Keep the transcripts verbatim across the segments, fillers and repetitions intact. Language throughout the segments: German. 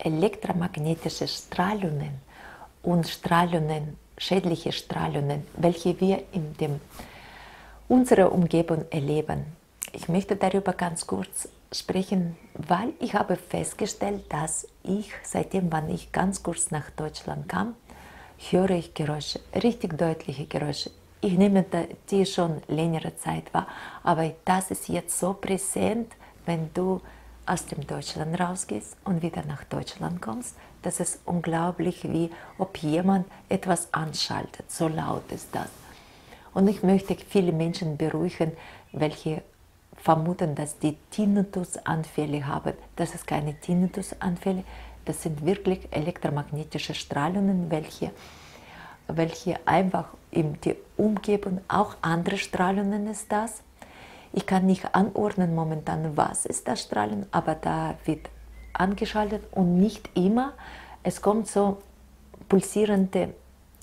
elektromagnetische Strahlungen und Strahlungen, schädliche Strahlungen, welche wir in dem, unserer Umgebung erleben. Ich möchte darüber ganz kurz sprechen, weil ich habe festgestellt, dass ich, seitdem wann ich ganz kurz nach Deutschland kam, höre ich Geräusche, richtig deutliche Geräusche. Ich nehme die schon längere Zeit wahr, aber das ist jetzt so präsent, wenn du aus dem Deutschland rausgehst und wieder nach Deutschland kommst. Das ist unglaublich, wie ob jemand etwas anschaltet. So laut ist das. Und ich möchte viele Menschen beruhigen, welche vermuten, dass die Tinnitus-Anfälle haben. Das ist keine Tinnitus-Anfälle, das sind wirklich elektromagnetische Strahlungen, welche, welche einfach in die Umgebung, auch andere Strahlungen ist das. Ich kann nicht anordnen momentan, was ist das Strahlen, aber da wird angeschaltet und nicht immer. Es kommt so pulsierende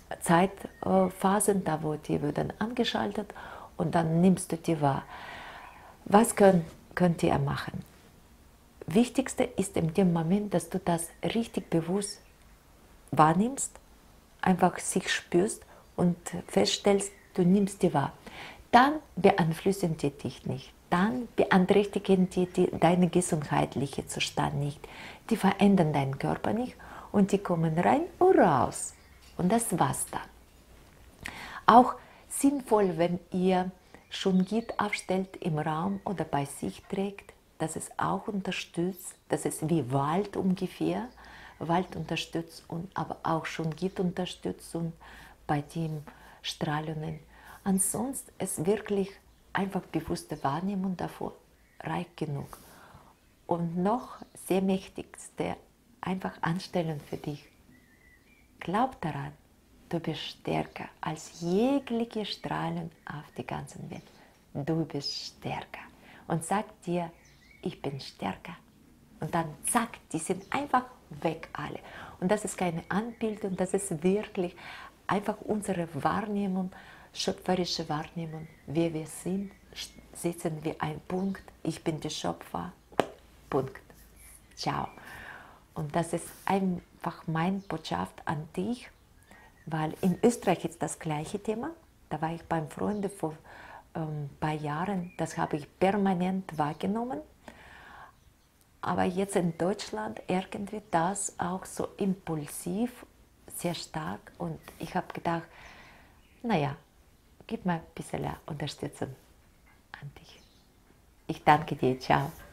Zeitphasen, da wo die werden angeschaltet und dann nimmst du die wahr. Was könnt, könnt ihr machen? Wichtigste ist in dem Moment, dass du das richtig bewusst wahrnimmst, einfach sich spürst und feststellst, du nimmst die wahr. Dann beeinflussen die dich nicht. Dann beeinträchtigen die, die deinen gesundheitlichen Zustand nicht. Die verändern deinen Körper nicht und die kommen rein und raus. Und das war's dann. Auch sinnvoll, wenn ihr schon Gitt aufstellt im Raum oder bei sich trägt, dass es auch unterstützt, das ist wie Wald ungefähr, Wald unterstützt und aber auch schon Gitt unterstützt und bei den Strahlungen. Ansonsten ist wirklich einfach bewusste Wahrnehmung davor reicht genug. Und noch sehr mächtigste, einfach anstellen für dich. Glaub daran, du bist stärker als jegliche Strahlen auf der ganzen Welt. Du bist stärker. Und sag dir, ich bin stärker. Und dann zack, die sind einfach weg alle. Und das ist keine Anbildung, das ist wirklich einfach unsere Wahrnehmung, schöpferische Wahrnehmung, wer wir sind, setzen wir einen Punkt, ich bin der Schöpfer, Punkt. Ciao. Und das ist einfach meine Botschaft an dich, weil in Österreich ist das gleiche Thema. Da war ich beim Freunde vor ein ähm, paar Jahren, das habe ich permanent wahrgenommen. Aber jetzt in Deutschland irgendwie das auch so impulsiv, sehr stark. Und ich habe gedacht, naja, gib mir ein bisschen Unterstützung an dich. Ich danke dir, ciao.